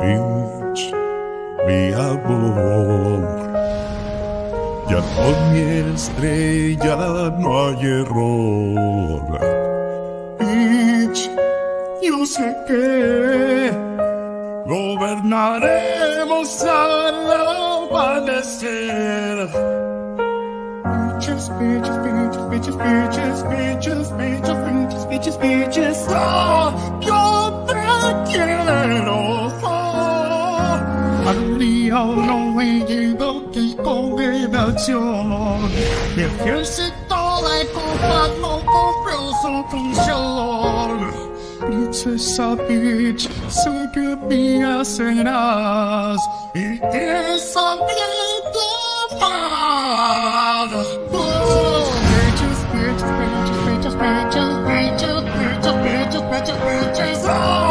beach, mi amor. Ya con mi estrella no hay error. Beach, yo sé que gobernaremos al amanecer. Beaches, beaches, beaches, beaches, beaches, beaches, beaches, beaches, beaches, beaches. Oh, yo te quiero. Al día no he ido que congregación. Mi ejército de copas no compró su función. Princesa Peach, sé que mía serás y esa vida paz. Beaches, beaches, beaches, beaches, beaches, beaches, beaches, beaches, beaches, beaches.